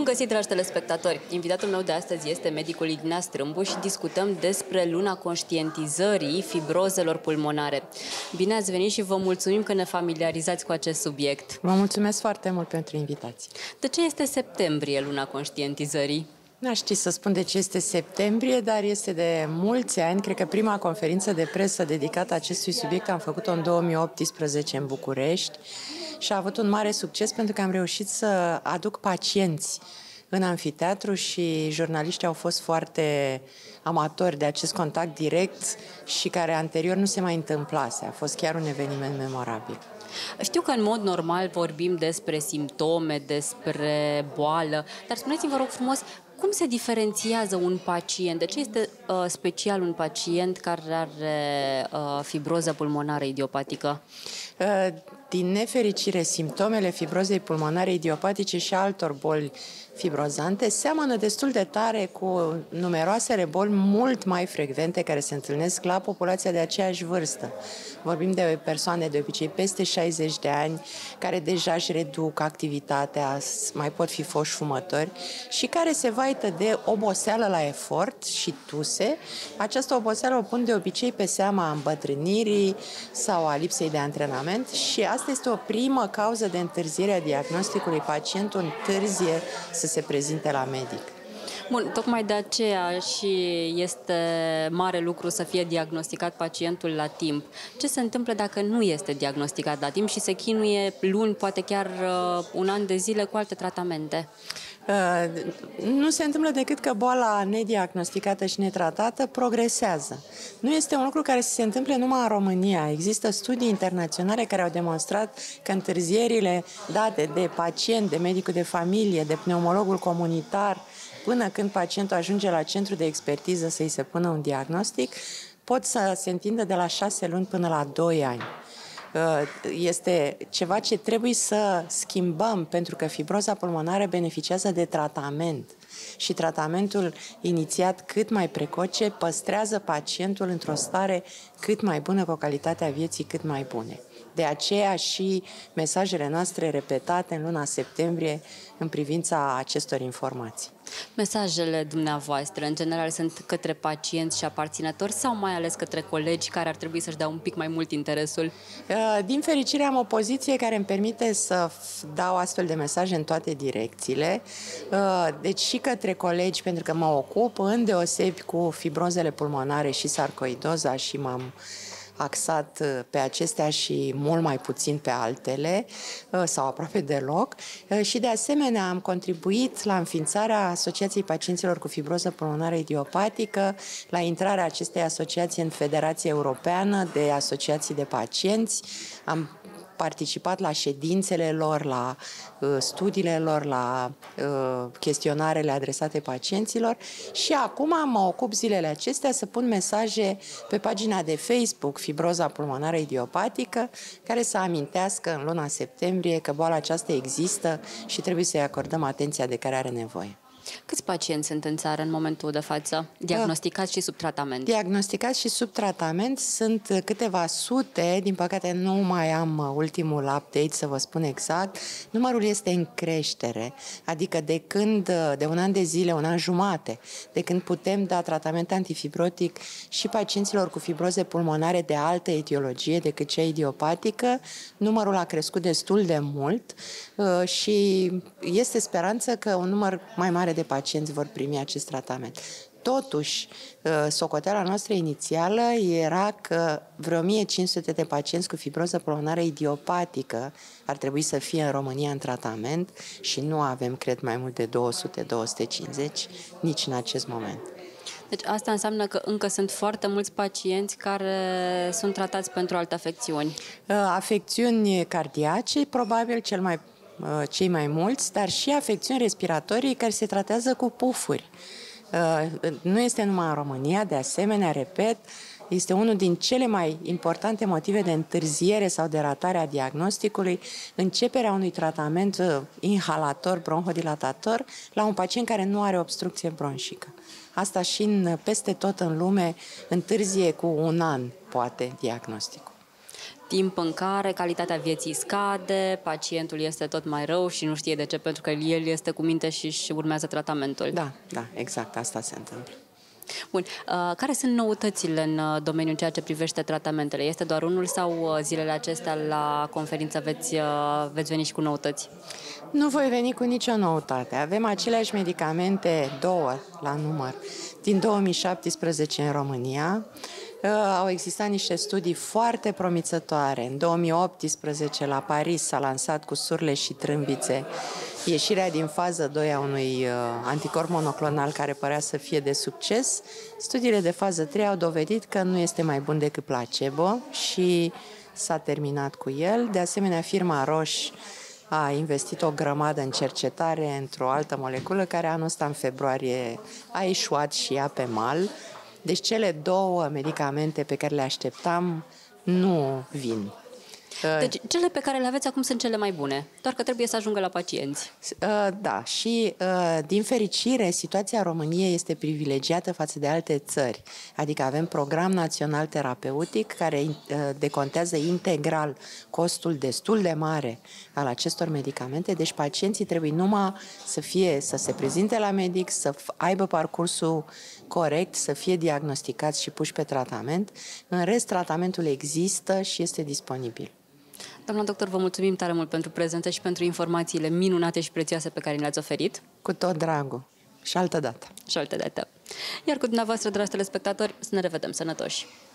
găsit, dragi telespectatori! Invitatul meu de astăzi este medicul Ignaz Strâmbu și discutăm despre luna conștientizării fibrozelor pulmonare. Bine ați venit și vă mulțumim că ne familiarizați cu acest subiect. Vă mulțumesc foarte mult pentru invitație. De ce este septembrie luna conștientizării? N-aș ști să spun de ce este septembrie, dar este de mulți ani. Cred că prima conferință de presă dedicată acestui subiect am făcut-o în 2018 în București și a avut un mare succes pentru că am reușit să aduc pacienți în amfiteatru și jurnaliștii au fost foarte amatori de acest contact direct și care anterior nu se mai întâmplase. A fost chiar un eveniment memorabil. Știu că în mod normal vorbim despre simptome, despre boală, dar spuneți-mi, vă rog frumos, cum se diferențiază un pacient? De ce este special un pacient care are fibroză pulmonară idiopatică? Din nefericire, simptomele fibrozei pulmonare idiopatice și altor boli fibrozante seamănă destul de tare cu numeroasele boli mult mai frecvente care se întâlnesc la populația de aceeași vârstă. Vorbim de persoane de obicei peste 60 de ani, care deja își reduc activitatea, mai pot fi foști fumători și care se vaită de oboseală la efort și tuse. Această oboseală o pun de obicei pe seama îmbătrânirii sau a lipsei de antrenament și asta este o primă cauză de întârziere a diagnosticului. Pacientul întârzie să se prezinte la medic. Bun, tocmai de aceea și este mare lucru să fie diagnosticat pacientul la timp. Ce se întâmplă dacă nu este diagnosticat la timp și se chinuie luni, poate chiar un an de zile cu alte tratamente? Nu se întâmplă decât că boala nediagnosticată și netratată progresează. Nu este un lucru care să se întâmple numai în România. Există studii internaționale care au demonstrat că întârzierile date de pacient, de medicul de familie, de pneumologul comunitar, până când pacientul ajunge la centru de expertiză să-i se pună un diagnostic, pot să se întindă de la 6 luni până la 2 ani. Este ceva ce trebuie să schimbăm, pentru că fibroza pulmonară beneficiază de tratament și tratamentul inițiat cât mai precoce păstrează pacientul într-o stare cât mai bună, cu o calitate a vieții cât mai bune. De aceea și mesajele noastre repetate în luna septembrie în privința acestor informații. Mesajele dumneavoastră, în general, sunt către pacienți și aparținători sau mai ales către colegi care ar trebui să-și dea un pic mai mult interesul? Din fericire am o poziție care îmi permite să dau astfel de mesaje în toate direcțiile. Deci și către colegi, pentru că mă ocup îndeosebi cu fibrozele pulmonare și sarcoidoza și m-am axat pe acestea și mult mai puțin pe altele, sau aproape deloc. Și de asemenea am contribuit la înființarea Asociației Pacienților cu Fibroză Pulmonară Idiopatică, la intrarea acestei asociații în Federația Europeană de Asociații de Pacienți. Am participat la ședințele lor, la studiile lor, la chestionarele adresate pacienților și acum mă ocup zilele acestea să pun mesaje pe pagina de Facebook Fibroza Pulmonară Idiopatică, care să amintească în luna septembrie că boala aceasta există și trebuie să-i acordăm atenția de care are nevoie. Câți pacienți sunt în țară în momentul de față, diagnosticați și sub tratament? Diagnosticați și sub tratament sunt câteva sute, din păcate nu mai am ultimul update să vă spun exact. Numărul este în creștere, adică de un an de zile, un an jumate, de când putem da tratament antifibrotic și pacienților cu fibroze pulmonare de altă etiologie decât cea idiopatică, numărul a crescut destul de mult și este speranță că un număr mai mare de pacienți vor primi acest tratament. Totuși, socoteala noastră inițială era că vreo 1500 de pacienți cu fibroză pulmonară idiopatică ar trebui să fie în România în tratament și nu avem, cred, mai mult de 200-250 nici în acest moment. Deci asta înseamnă că încă sunt foarte mulți pacienți care sunt tratați pentru alte afecțiuni. Afecțiuni cardiace, probabil cei mai mulți, dar și afecțiuni respiratorii care se tratează cu pufuri. Nu este numai în România, de asemenea, repet, este unul din cele mai importante motive de întârziere sau de ratare a diagnosticului, începerea unui tratament inhalator, bronhodilatator, la un pacient care nu are obstrucție bronșică. Asta și peste tot în lume întârzie cu un an, poate, diagnosticul. timp în care calitatea vieții scade, pacientul este tot mai rău și nu știe de ce, pentru că el este cu minte și își urmează tratamentul. Da, exact, asta se întâmplă. Bun. Care sunt noutățile în domeniul ceea ce privește tratamentele? Este doar unul sau zilele acestea la conferință veți veni și cu noutăți? Nu voi veni cu nicio noutate. Avem aceleași medicamente, 2 la număr, din 2017 în România. Au existat niște studii foarte promițătoare. În 2018 la Paris s-a lansat cu surle și trâmbițe ieșirea din fază 2 a unui anticorp monoclonal care părea să fie de succes. Studiile de fază 3 au dovedit că nu este mai bun decât placebo și s-a terminat cu el. De asemenea, firma Roche a investit o grămadă în cercetare într-o altă moleculă care anul ăsta, în februarie, a eșuat și ea pe mal. Deci cele 2 medicamente pe care le așteptam nu vin. Deci cele pe care le aveți acum sunt cele mai bune, doar că trebuie să ajungă la pacienți. Da, și din fericire situația României este privilegiată față de alte țări. Adică avem program național terapeutic care decontează integral costul destul de mare al acestor medicamente, deci pacienții trebuie numai să se prezinte la medic, să aibă parcursul corect, să fie diagnosticați și puși pe tratament. În rest, tratamentul există și este disponibil. Doamna doctor, vă mulțumim tare mult pentru prezență și pentru informațiile minunate și prețioase pe care le-ați oferit. Cu tot dragul. Și altă dată. Și altă dată. Iar cu dumneavoastră, dragi telespectatori, să ne revedem sănătoși!